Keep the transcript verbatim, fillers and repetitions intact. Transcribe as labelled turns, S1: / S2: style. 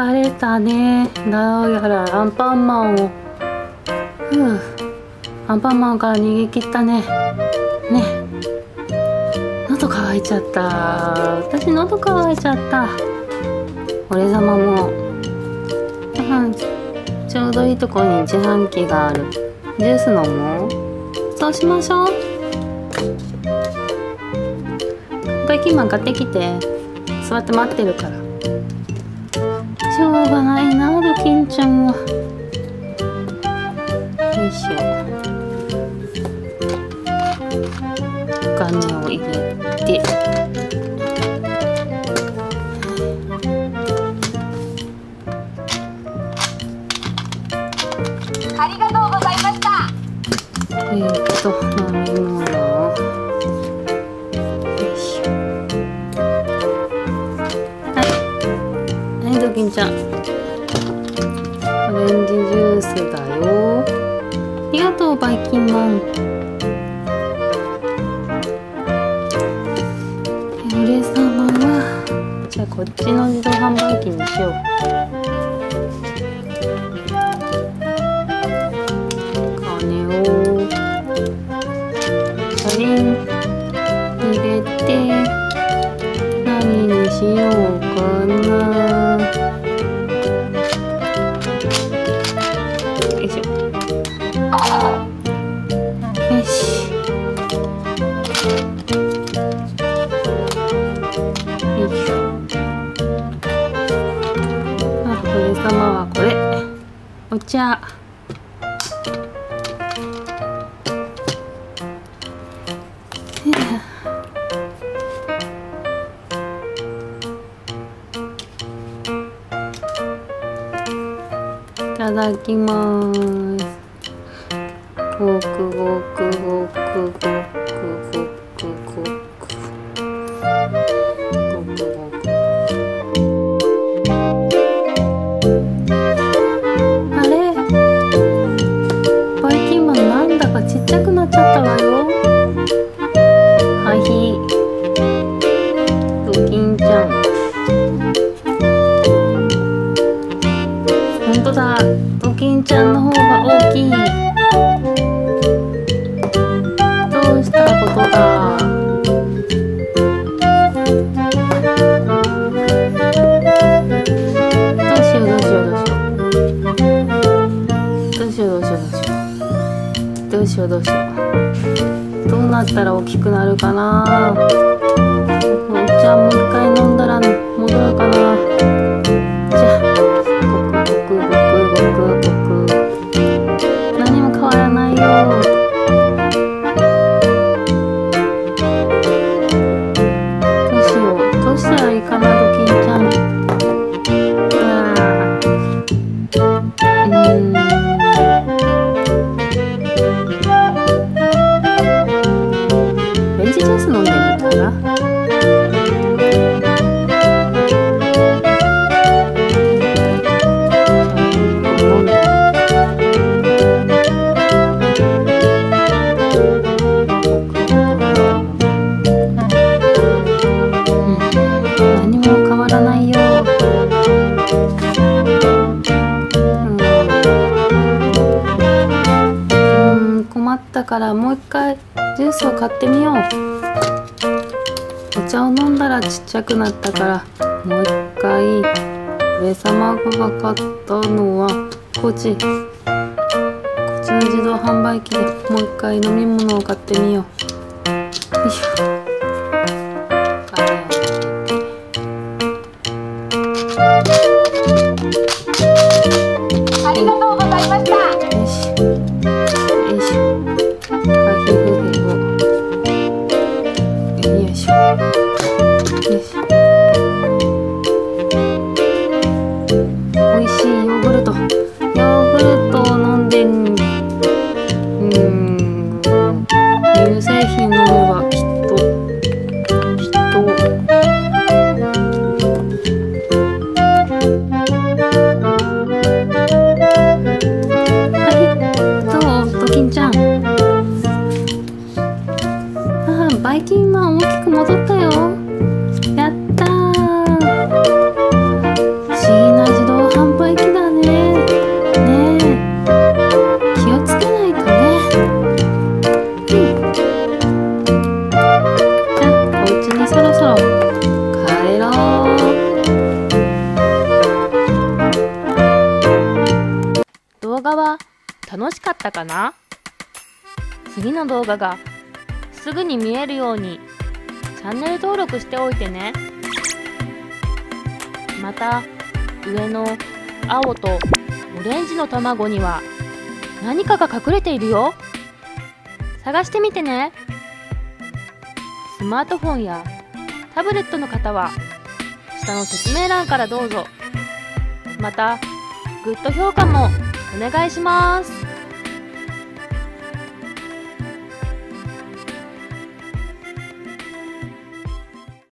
S1: 疲れたね。どうやらアンパンマンをふうアンパンマンから逃げ切ったね。ね、喉乾いちゃった。私喉乾いちゃった。俺様も、うん、ちょうどいいところに自販機がある。ジュース飲もう。そうしましょう。バイキンマン買ってきて。座って待ってるから。しょうがないな、ドキンちゃんは。よいしょ。お金を入れて。
S2: ありがとうございました。
S1: えーっと飲み物。ドキンちゃん、オレンジジュースだよ。ありがとう、バイキンマン。俺様はじゃあこっちの自動販売機にしよう。金をチャリン入れて、何にしようかな。様はこれお茶。いただきます。ごくごくごくごくごくごく。ちっちゃくなっちゃったわよ。はい、ドキンちゃん。ほんとだ、ドキンちゃんの方が大きい。どうしたことだ。どうしようどうしようどうしよう。どうしようどうしようどうしよう。どうしようどうしよう。どうなったら大きくなるかな。お茶もう一回飲んだら戻るかな。じゃあごくごくごくごくごく。何も変わらないよ。どうしよう。どうしたらいいかな、ドキンちゃん。うん。ジュース飲んでみたら。何も変わらないよ。うん、困ったからもう一回ジュースを買ってみよう。お茶を飲んだらちっちゃくなったからもう一回。上様が買ったのはこっちこっちの自動販売機でもう一回飲み物を買ってみよう。よいしょ。
S2: ありがとうございました。
S1: よしよいしょ。よいしょ。よし。美味しいヨーグルト。ヨーグルトを飲んでん。うん。乳製品飲めばきっと画は楽しかったかな？次の動画がすぐに見えるようにチャンネル登録しておいてね。また上の青とオレンジの卵には何かが隠れているよ。探してみてね。スマートフォンやタブレットの方は下の説明欄からどうぞ。またグッド評価もお願いします。